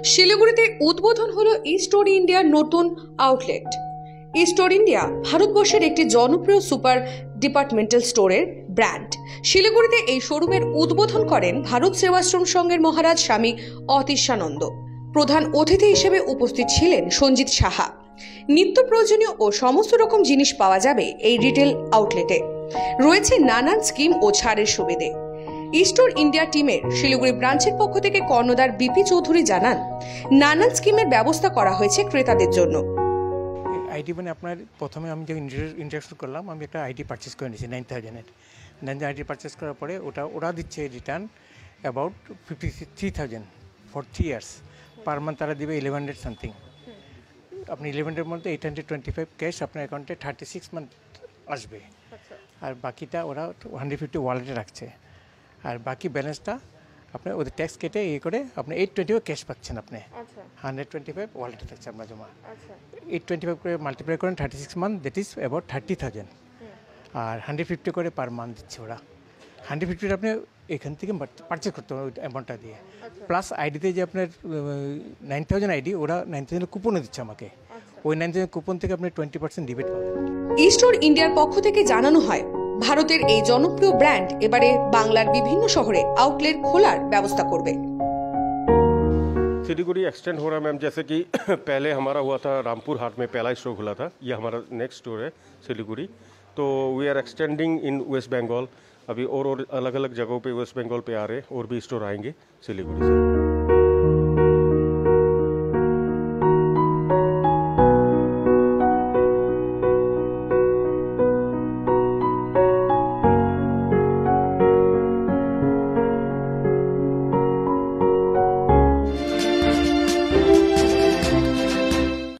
শিলিগুড়িতে উদ্বোধন হলো ই-স্টোর ইন্ডিয়ার নতুন আউটলেট। ই-স্টোর ইন্ডিয়া ভারতবর্ষের একটি জনপ্রিয় সুপার ডিপার্টমেন্টাল স্টোরের ব্র্যান্ড। শিলিগুড়িতে এই শোরুমের উদ্বোধন করেন ভারত সেবাশ্রম সংঘের মহারাজ স্বামী অতীশানন্দ। প্রধান অতিথি হিসেবে উপস্থিত ছিলেন সঞ্জিত সাহা। নিত্য প্রয়োজনীয় ও সমস্ত রকম জিনিস পাওয়া যাবে এই রিটেল আউটলেটে। রয়েছে নানান স্কিম ও ছাড়ের সুবিধে। ই-স্টোর ইন্ডিয়া টিমের শিলিগুড়ি ব্রাঞ্চের পক্ষ থেকে কর্ণধার বিপি চৌধুরী জানান, নানান স্কিমের ব্যবস্থা করা হয়েছে ক্রেতাদের জন্য। আইডি মানে আপনার প্রথমে আমি যে ইন্টারেকশন করলাম, আমি একটা আইডি পারচেস করে নিয়েছি 9000-এর। 9000 আইডি পারচেস করার পরে ওরা দিচ্ছে return about 53,000 for 3 years. Per month তারা দিবে 1100 সামথিং। আপনি 1100-এর মধ্যে 825 ক্যাশ আপনার অ্যাকাউন্টে 36 মান্থ আসবে। আর বাকিটা ওরা 150 ওয়ালেটে রাখছে। আর বাকি ব্যালেন্সটা আপনি ওদের ট্যাক্স কেটে করে আপনি 825 ক্যাশ পাচ্ছেন। আপনি 125 ওয়ালেটে থাকছে আপনার জমা। 825 করে মাল্টিপ্লাই করেন 36 মান্থ, দ্যাট ইজ অ্যাবাউট 30,000। আর 150 করে পার মান্থ দিচ্ছে ওরা। 150 আপনি এখান থেকে পারচেস করতে হবে ওই অ্যামাউন্টটা দিয়ে। প্লাস আইডিতে যে আপনার 9000 আইডি, ওরা 9000 কুপনও দিচ্ছে আমাকে। ওই 9000 কুপন থেকে আপনি 20% রিবেট পাবেন। ই-স্টোর ইন্ডিয়ার পক্ষ থেকে জানানো হয়, ভারতের এই জনপ্রিয় ব্র্যান্ড এবারে বাংলার বিভিন্ন শহরে আউটলেট খোলার ব্যবস্থা করবে। सिलीगुड़ी एक्सटेंड हो रहा है मैम, जैसे कि पहले हमारा हुआ था रामपुर हाट में, पहला स्टोर खुला था। ये हमारा नेक्स्ट स्टोर है सिलीगुड़ी। तो we are extending in West Bengal. अभी और अलग अलग जगहों पे वेस्ट बंगाल पे आ रहे हैं, और भी स्टोर आएंगे सिलीगुड़ी से।